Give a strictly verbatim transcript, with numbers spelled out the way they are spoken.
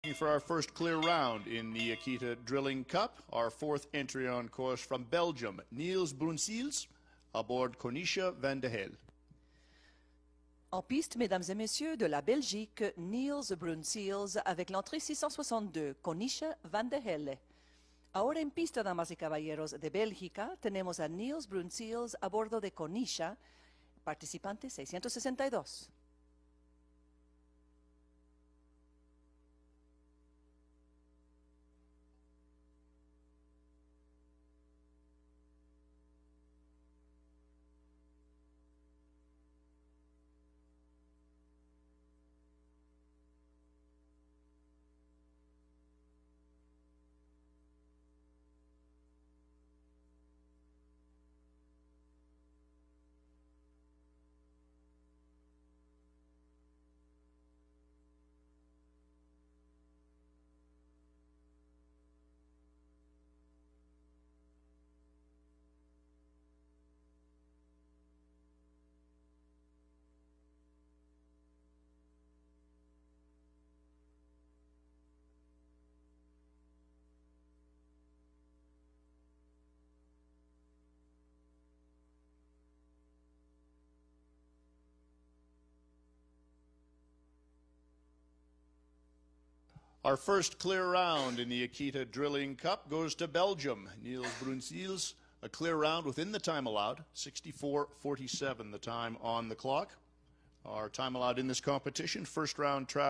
For our first clear round in the AKITA Drilling Cup, our fourth entry on course from Belgium, Niels Bruynseels, aboard Conisha van de Helle. En piste, mesdames et messieurs, de la Belgique, Niels Bruynseels avec l'entrée six cent soixante-deux, Conisha van de Helle. Ahora en pista, damas y caballeros, de Bélgica, tenemos a Niels Bruynseels a bordo de Conisha, participante seiscientos sesenta y dos. Our first clear round in the AKITA Drilling Cup goes to Belgium. Niels Bruynseels, a clear round within the time allowed, sixty-four forty-seven the time on the clock. Our time allowed in this competition, first round track.